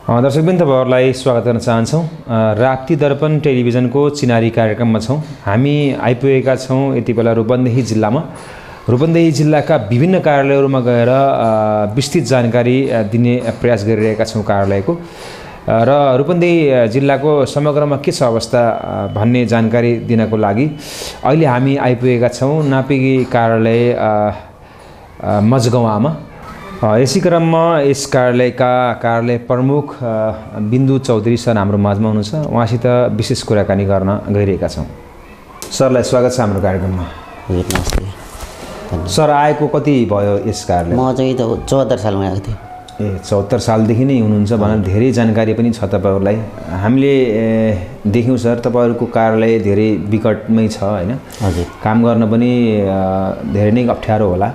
दर्शकबिन तपाईहरुलाई स्वागत गर्न चाहन्छौँ। राप्ती दर्पण टेलिभिजनको चिनारी कार्यक्रममा छौँ। हामी आइपुगेका छौँ यति बेला रूपन्देही जिल्लामा। रूपन्देही जिल्लाका विभिन्न कार्यालयहरूमा गएर विस्तृत जानकारी दिने प्रयास गरिरहेका छौँ कार्यालयको र रूपन्देही जिल्लाको समग्रमा के छ अवस्था भन्ने जानकारी दिनको लागि अहिले हामी आइपुगेका छौँ नापिगी कार्यालय मजगाउँमा। यसै क्रममा यस कार्यालयका कार्यालय प्रमुख बिन्दु चौधरी सर हाम्रो माझमा हुनुहुन्छ। उहाँसित विशेष कुराकानी गर्न गइरहेका छौँ। सरलाई स्वागत छ हाम्रो कार्यक्रममा। नमस्ते सर। आएको कति भयो यस कार्यालय? म चाहिँ 74 सालमा आएको थिएँ। 74 सालदेखि नै हुनुहुन्छ भनेर धेरै जानकारी पनि छ तपाईहरुलाई। हामीले देख्यौँ सर तपाईहरुको कार्यालय धेरै विकटमै छ हैन? हजुर। काम गर्न पनि धेरै नै अप्ठ्यारो होला।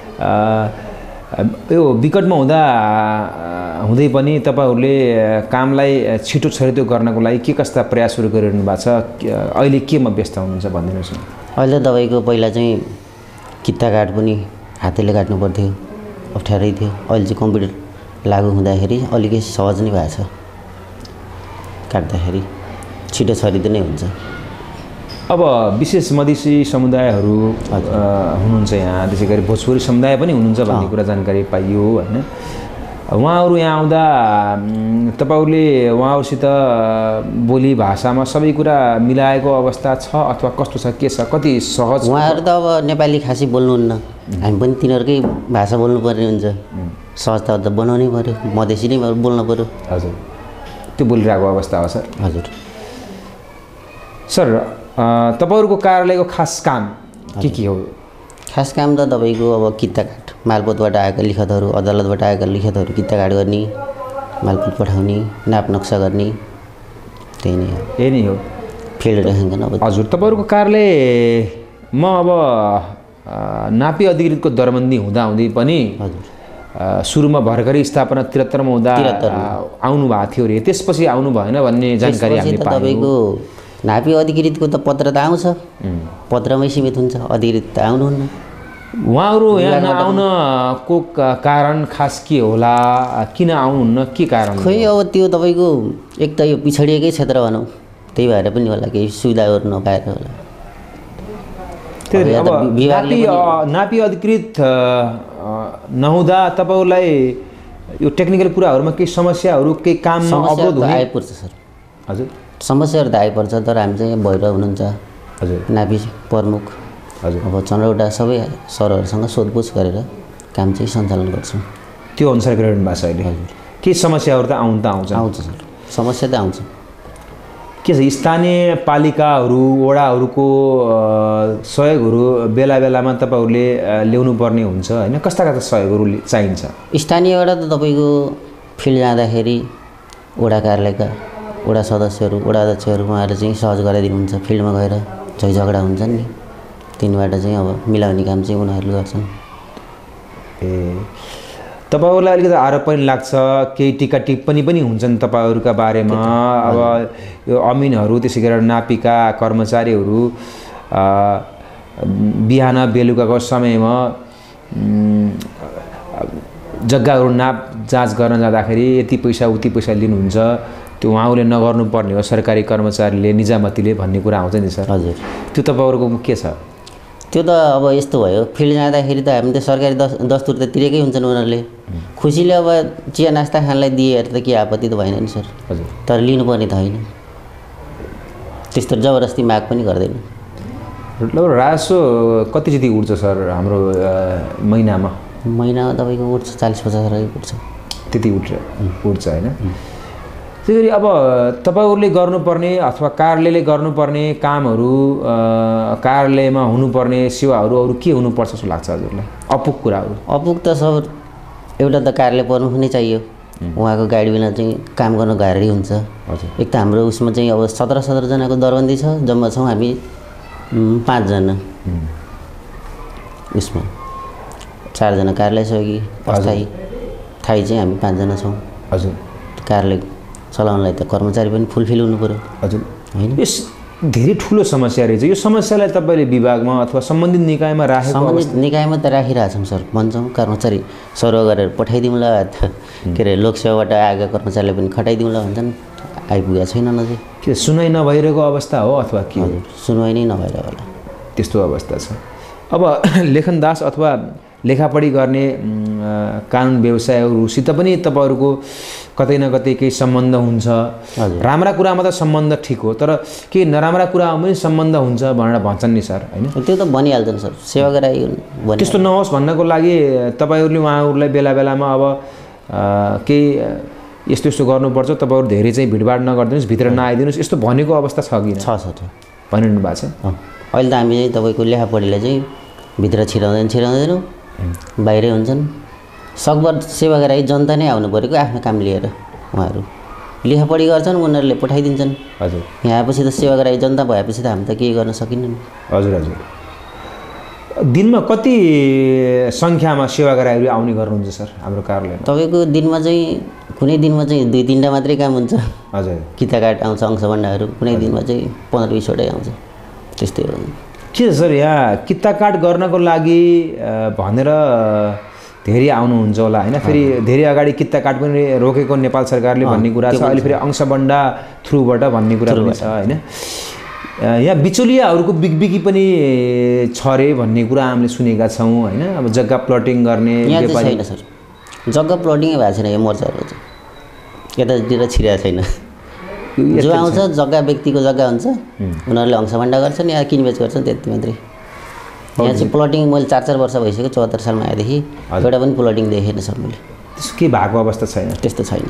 यो विकटमा हुँदै पनि तपाईहरुले कामलाई छिटो छरितो गर्नको लागि के कस्ता प्रयासहरू गरिरहनु भएको छ? अहिले केमा व्यस्त हुनुहुन्छ भनिदिनुहोस् न। अहिले तपाईको पहिला चाहिँ किता काट पनि हातले काट्नु पर्थ्यो, अप्ठ्यारै थियो। अहिले चाहिँ कम्प्युटर लागु हुँदाखेरि अलिकति सहज नै भएको छ। काट्दाखेरि छिटो छरितो नै हुन्छ। अब विशेष मधेसी समुदायहरू हुनुहुन्छ यहाँ, त्यसै गरी भोजपुरी समुदाय पनि हुनुहुन्छ भन्ने कुरा जानकारी पाइयो हैन? उहाँहरू यहाँ आउँदा तपाईहरुले उहाँहरूसित बोली भाषामा सबै कुरा मिलाएको अवस्था छ अथवा कस्तो छ, के छ, कति सहज? उहाँहरू त अब नेपाली खासै बोल्नुहुन्न, हामी पनि तिनीहरूकै भाषा बोल्नुपर्ने हुन्छ। सहजता त बनाउनै पर्यो, मधेसी नै बोल्नु पर्यो। हजुर, त्यो बोलिरहेको अवस्था हो सर। हजुर सर, तपाईहरुको कार्यालयको खास काम के हो? खास काम त तपाईको अब किता काट, मालपोतबाट आएका लिखतहरू, अदालतबाट आएका लिखतहरू किता काट गर्ने, मालपोत पठाउने, नाप नक्सा गर्ने, त्यही नै हो। यही नै हो फिल्ड रेखाङ्कन। अब हजुर, तपाईहरुको कार्यालयमा अब नापी अधिकृतको दरबन्दी हुँदाहुँदै पनि हजुर सुरुमा भर्खरै स्थापना 73 मा हुँदा आउनु भएको थियो रे, त्यसपछि आउनु भएन भन्ने जानकारी हामीले पायौँ। तपाईको नापी अधिकृतको त पत्र त आउँछ, पत्रमै सीमित हुन्छ, अधिकृत त आउनुहुन्न। उहाँहरू यहाँ नआउनको कारण खास के होला? किन आउनुहुन्न, के कारण? खोइ अब त्यो तपाईको एक त यो पिछडिएकै क्षेत्र भनौँ, त्यही भएर पनि होला, केही सुविधाहरू नपाएर होला। नापी अधिकृत नहुँदा तपाईहरुलाई यो टेक्निकल कुराहरूमा केही समस्याहरू, केही काममा अवरोध हुने आइपर्छ सर। हजुर, समस्याहरू त आइपर्छ, तर हामी चाहिँ भइरह हुनुहुन्छ। हजुर, नापी प्रमुख। हजुर, अब चन्द्रौटा सबै सरहरूसँग सोधपुछ गरेर काम चाहिँ सञ्चालन गर्छौँ। त्यो अनुसार गरिरहनु भएको छ अहिले? हजुर। केही समस्याहरू त आउँछ सर, समस्या त आउँछ। के छ, स्थानीय पालिकाहरू, वडाहरूको सहयोगहरू बेला बेलामा तपाईहरुले ल्याउनु पर्ने हुन्छ हैन? कस्ता कस्ता सहयोगहरू चाहिन्छ? स्थानीयबाट त तपाईको फिल्ड जाँदाखेरि वडा कार्यालयका वडा सदस्यहरू, वडा अध्यक्षहरू उहाँहरू चाहिँ सहज गराइदिनुहुन्छ। फिल्डमा गएर झैझगडा हुन्छन् नि, तिनबाट चाहिँ अब मिलाउने काम चाहिँ उनीहरूले गर्छन्। तपाईहरुलाई अलिकति आरोप पनि लाग्छ, केही टीका टिप्पणी पनि हुन्छन् तपाईहरुका बारेमा। अब यो अमिनहरू, त्यसै गरेर नापीका कर्मचारीहरू बिहान बेलुकाको समयमा जग्गाहरू नाप जाँच गर्न जाँदाखेरि यति पैसा उति पैसा लिनुहुन्छ, त्यो उहाँहरूले नगर्नुपर्ने हो, सरकारी कर्मचारीले, निजामतीले भन्ने कुरा आउँछ नि सर। हजुर। त्यो तपाईहरुको के छ? त्यो त अब यस्तो भयो, फिल्ड जाँदाखेरि त हामी त सरकारी दस्तुर त तिरेकै हुन्छन् उनीहरूले। खुसीले अब चिया नास्ता खानलाई दिएर त के आपत्ति त भएन नि सर। हजुर। तर लिनुपर्ने त होइन, त्यस्तो जबरजस्ती माग पनि गर्दैन। मतलब राजस्व कति जति उठ्छ सर हाम्रो महिनामा? महिनामा तपाईँको उठ्छ 40-50 रुपियाँ उठ्छ। त्यति उठ्छ हैन? त्यसरी अब तपाईहरुले गर्नुपर्ने अथवा कार्यालयले गर्नुपर्ने कामहरू, कार्यालयमा हुनुपर्ने सेवाहरू अरू के हुनुपर्छ जस्तो लाग्छ हजुरलाई? अपुग कुराहरू? अपुग त सब एउटा त कार्यालय प्रमुख नै चाहियो। उहाँको गाइड बिना चाहिँ काम गर्न गाह्रै हुन्छ। हजुर। एक त हाम्रो उसमा चाहिँ अब 17 जनाको दरबन्दी छ, जम्मा छौँ हामी 5 जना। उसमा 4 जना कार्यालय सहयोगी, अस्थायी, थाई चाहिँ हामी 5 जना छौँ। हजुर। कार्यालय चलाउनलाई त कर्मचारी पनि फुलफिल हुनु पर्यो। हजुर। हैन? यस धेरै ठुलो समस्या रहेछ। यो समस्यालाई तपाईँले विभागमा अथवा सम्बन्धित निकायमा राखेको सम्बन्धित निकायमा त राखिरहेछौँ सर, भन्छौँ कर्मचारी सर्व गरेर पठाइदिउँला, के अरे लोकसेवाबाट आएका कर्मचारीले पनि खटाइदिउँला भन्छन्, आइपुगेको छैन नजिक। के सुनाइ नभइरहेको अवस्था हो अथवा के? हजुर, सुनवाई नै नभएर होला, त्यस्तो अवस्था छ। अब लेखनदास अथवा लेखापढी गर्ने कानुन व्यवसायहरूसित पनि तपाईँहरूको कतै न कतै केही सम्बन्ध हुन्छ। राम्रा कुरामा त सम्बन्ध ठिक हो, तर केही नराम्रा कुरामा पनि सम्बन्ध हुन्छ भनेर भन्छन् नि सर, होइन? त्यो त भनिहाल्छन् सर, सेवाग्राही त्यस्तो नहोस् भन्नको लागि तपाईँहरूले उहाँहरूलाई बेला बेलामा अब केही यस्तो यस्तो गर्नुपर्छ, तपाईँहरू धेरै चाहिँ भिडभाड नगरिदिनुहोस्, भित्र नआइदिनुहोस्, यस्तो भनेको अवस्था छ कि? छ सर, भनिरहनु भएको छ। अहिले त हामी चाहिँ तपाईँको लेखापढीलाई चाहिँ भित्र छिराउँदैनौँ, बाहिरै हुन्छन्। सकभर सेवाग्राही जनता नै आउनु परेको आफ्नो काम लिएर, उहाँहरू लेखापढी गर्छन्, उनीहरूले पठाइदिन्छन्। हजुर, यहाँ आएपछि त सेवाग्राही जनता भएपछि त हामी त केही गर्न सकिन्न। हजुर हजुर। दिनमा कति सङ्ख्यामा सेवाग्राहीहरू आउने गर्नुहुन्छ सर हाम्रो कार्यालयमा? तपाईँको दिनमा चाहिँ कुनै दिनमा चाहिँ 2-3टा मात्रै काम हुन्छ। हजुर, किता काट आउँछ, अंशभण्डाहरू, कुनै दिनमा चाहिँ 15-20वटै आउँछ, त्यस्तै हो। के छ सर, यहाँ किता काट गर्नको लागि भनेर धेरै आउनुहुन्छ होला, होइन? फेरि धेरै अगाडि किता काट पनि रोकेको नेपाल सरकारले भन्ने कुरा छ, अहिले फेरि अंशभण्डा थ्रुबाट भन्ने कुरा पनि छ, होइन? यहाँ बिचौलियाहरूको बिगबिगी पनि छ अरे भन्ने कुरा हामीले सुनेका छौँ, होइन? अब जग्गा प्लटिङ गर्ने यहाँ चाहिँ छैन सर, जग्गा प्लटिङै भएको छैन यो मोर्चाहरू चाहिँ, यतातिर छिरेको छैन। जो आउँछ जग्गा व्यक्तिको जग्गा हुन्छ, उनीहरूले अंशभण्डा गर्छन् या किनबेच गर्छन्, त्यति मात्रै। यहाँ चाहिँ प्लटिङ मैले 4-4 वर्ष भइसक्यो, 74 सालमा आएदेखि एउटा पनि प्लटिङ देखेन सर मैले। त्यसको के भएको अवस्था छैन? त्यस्तो छैन।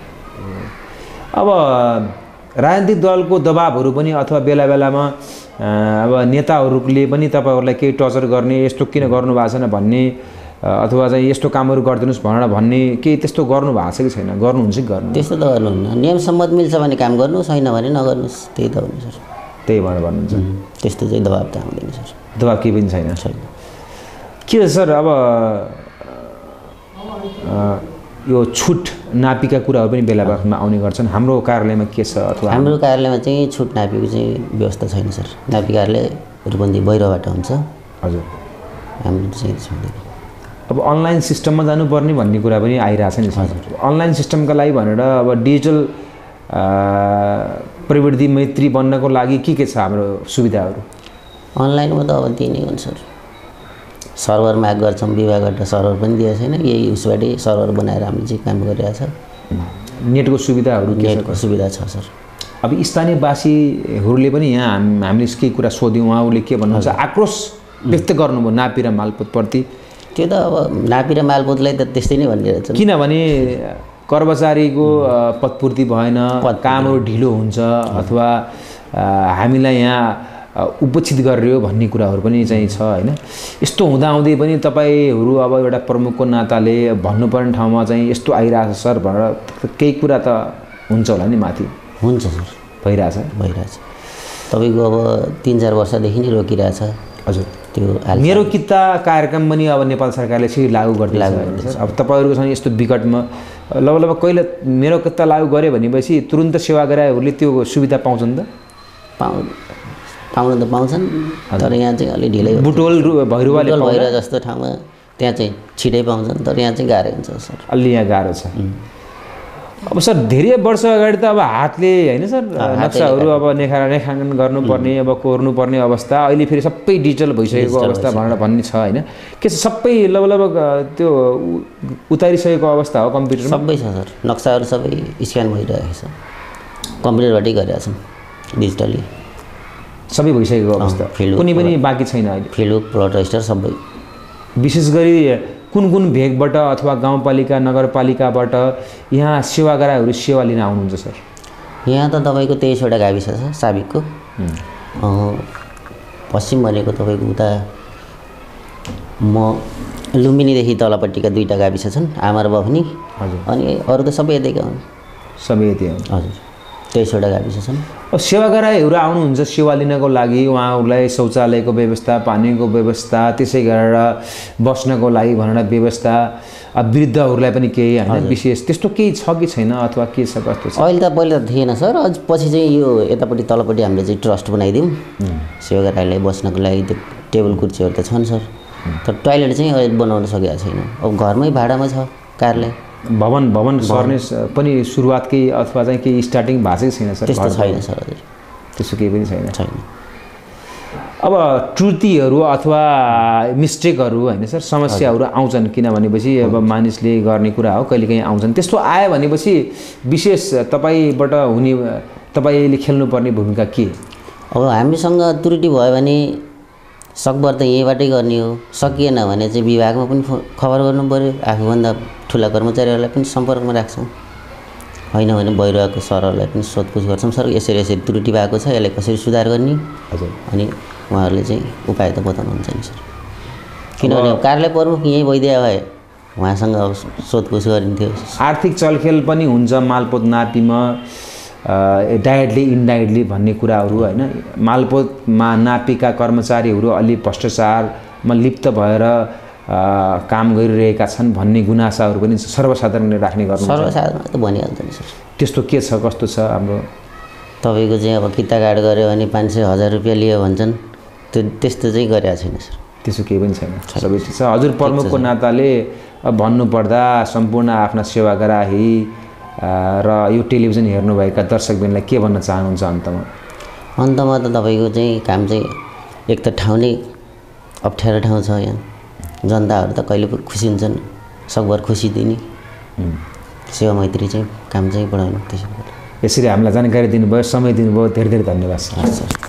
अब राजनीतिक दलको दबाबहरू पनि अथवा बेला बेलामा अब नेताहरूले पनि तपाईँहरूलाई केही टर्चर गर्ने, यस्तो किन गर्नु भएको छैन भन्ने, अथवा चाहिँ यस्तो कामहरू गरिदिनुहोस् भनेर भन्ने, केही त्यस्तो गर्नु भएको छ कि छैन? गर्नुहुन्छ कि गर्नु? त्यस्तो त गर्नुहुन्न, नियम सम्मत मिल्छ भने काम गर्नु, छैन भने नगर्नुहोस्, त्यही त हो नि सर। त्यही भनेर भन्नुहुन्छ? त्यस्तो चाहिँ दबाब त आउँदैन सर, दबाब केही पनि छैन। के छ सर, अब यो छुट नापीका कुराहरू पनि बेला बेलामा आउने गर्छन्, हाम्रो कार्यालयमा के छ? अथवा हाम्रो कार्यालयमा चाहिँ छुट नापीको चाहिँ व्यवस्था छैन सर। नापी कार्यालय रूपन्देही भैरवबाट हुन्छ। हजुर, हाम्रो चाहिँ छैन। अब अनलाइन सिस्टममा जानुपर्ने भन्ने कुरा पनि आइरहेछ नि सर। अनलाइन सिस्टमका लागि भनेर अब डिजिटल प्रविधि मैत्री बन्नको लागि के छ हाम्रो सुविधाहरू? अनलाइनमा त अब त्यही नै हुन्छ सर, सर्भर म्याग गर्छौँ, विभागबाट सर्भर पनि दिएको छैन, यही उसबाटै सर्भर बनाएर हामीले चाहिँ काम गरिरहेको छ। नेटको सुविधाहरू के छ? नेटको सुविधा छ सर। अब स्थानीयवासीहरूले पनि यहाँ हामीले केही कुरा सोध्यौँ, उहाँहरूले के भन्नुहुन्छ, आक्रोश व्यक्त गर्नुभयो नापी र मालपोतप्रति। त्यो त अब नापी र मालपोतलाई त त्यस्तै नै भनिरहेछ, किनभने कर्मचारीको पदपूर्ति भएन, कामहरू ढिलो हुन्छ, अथवा हामीलाई यहाँ उपेक्षित गरियो भन्ने कुराहरू पनि चाहिँ छ, होइन? यस्तो हुँदाहुँदै पनि तपाईँहरू अब एउटा प्रमुखको नाताले भन्नुपर्ने ठाउँमा चाहिँ यस्तो आइरहेछ सर भनेर केही कुरा त हुन्छ होला नि माथि? हुन्छ सर, भइरहेछ। तपाईँको अब 3-4 वर्षदेखि नै रोकिरहेछ। हजुर, त्यो मेरो किता कार्यक्रम पनि अब नेपाल सरकारले चाहिँ लागू गर्दैछ। अब तपाईँहरूको चाहिँ यस्तो विकटमा लगभग कहिले मेरो किता लागू गऱ्यो भनेपछि तुरुन्त सेवाग्राहीहरूले त्यो सुविधा पाउँछन् त? पाउन त पाउँछन्, तर यहाँ चाहिँ अलिक ढिलै। बुटोल भैरव जस्तो ठाउँमा त्यहाँ चाहिँ छिटै पाउँछन्, तर यहाँ चाहिँ गाह्रो हुन्छ सर, अलि यहाँ गाह्रो छ। अब सर धेरै वर्ष अगाडि त अब हातले, होइन सर, नक्साहरू अब रेखाङ्कन गर्नुपर्ने, अब कोर्नुपर्ने अवस्था, अहिले फेरि सबै डिजिटल भइसकेको अवस्था भनेर भन्ने छ, होइन? के छ, सबै लगभग त्यो उतारिसकेको अवस्था हो कम्प्युटर? सबै छ सर, नक्साहरू सबै स्क्यान भइरहेको छ, कम्प्युटरबाटै गरिरहेको छौँ, डिजिटली सबै भइसकेको अवस्था, कुनै पनि बाँकी छैन अहिले? फिल्ड प्लट रजिस्टर सबै। विशेष गरी कुन कुन भेगबाट अथवा गाउँपालिका नगरपालिकाबाट यहाँ सेवाग्राहीहरू सेवा लिन आउनुहुन्छ सर? यहाँ त तपाईँको 23वटा गाविस छ साबिकको। पश्चिम भनेको तपाईँको उता लुम्बिनीदेखि तलपट्टिका 2टा गाविस छन्, आमा र बभनी। हजुर, अनि अरू त सबै यतैका हुन्। सबै यतै हुन्। हजुर, 23वटा गाविस छन्। सेवाग्राहीहरू आउनुहुन्छ सेवा लिनको लागि, उहाँहरूलाई शौचालयको व्यवस्था, पानीको व्यवस्था, त्यसै गरेर बस्नको लागि भनेर व्यवस्था, वृद्धहरूलाई पनि केही होइन विशेष त्यस्तो केही छ कि छैन अथवा के छ कस्तो छ? अहिले त पहिला त थिएन सर, अझ पछि चाहिँ यो यतापट्टि तलपट्टि हामीले चाहिँ ट्रस्ट बनाइदिउँ सेवाग्राहीलाई बस्नको लागि। त्यो टेबल कुर्सीहरू त छन् सर, तर टोयलेट चाहिँ अहिले बनाउन सकेको छैन। अब घरमै भाडामा छ कार्यालय। भवन सर्ने पनि सुरुवात केही अथवा चाहिँ केही स्टार्टिङ भएको छैन सर? त्यस्तो छैन सर, हजुर त्यस्तो केही पनि छैन। अब त्रुटिहरू अथवा मिस्टेकहरू होइन सर, समस्याहरू आउँछन् किनभनेपछि अब मानिसले गर्ने कुरा हो, कहिलेकाहीँ आउँछन्। त्यस्तो आयो भनेपछि विशेष तपाईँबाट हुने, तपाईँले खेल्नुपर्ने भूमिका के? अब हामीसँग त्रुटि भयो भने सकभर त यहीँबाटै गर्ने हो, सकिएन भने चाहिँ विभागमा पनि खबर गर्नु पऱ्यो। आफूभन्दा ठुला कर्मचारीहरूलाई पनि सम्पर्कमा राख्छौँ, होइन भने भइरहेको सरहरूलाई पनि सोधपुछ गर्छौँ, सर यसरी यसरी त्रुटि भएको छ, यसलाई कसरी सुधार गर्ने। हजुर। अनि उहाँहरूले चाहिँ उपाय त बताउनुहुन्छ नि सर, किनभने कार्यालय प्रमुख यहीँ भइदिए भए उहाँसँग अब सोधपुछ गरिन्थ्यो। आर्थिक चलखेल पनि हुन्छ मालपोत नापीमा, डाइरेक्टली इन्डाइरेक्टली भन्ने कुराहरू होइन। मालपोतमा नापेका कर्मचारीहरू अलि भ्रष्टाचारमा लिप्त भएर काम गरिरहेका छन् भन्ने गुनासाहरू पनि सर्वसाधारणले राख्ने गर्नु। सर्वसाधारण त भनिहाल्छ नि सर। त्यस्तो के छ कस्तो छ हाम्रो? तपाईँको चाहिँ अब किताकाट गऱ्यो भने 500-1000 रुपियाँ लियो भन्छन्, त्यस्तो चाहिँ गरेको छैन सर। त्यसो केही पनि छैन, सबै ठिक छ। हजुर प्रमुखको नाताले भन्नुपर्दा सम्पूर्ण आफ्ना सेवाग्राही र यो टेलिभिजन हेर्नुभएका दर्शकबिनलाई के भन्न चाहनुहुन्छ अन्तमा? अन्तमा त तपाईँको चाहिँ काम चाहिँ एक त ठाउँ नै अप्ठ्यारो ठाउँ छ यहाँ, जनताहरू त कहिले खुसी हुन्छन्, सकभर खुसी दिने सेवा मैत्री चाहिँ काम चाहिँ बढाउनु। त्यसो यसरी हामीलाई जानकारी दिनुभयो, समय दिनुभयो, धेरै धेरै धन्यवाद सर।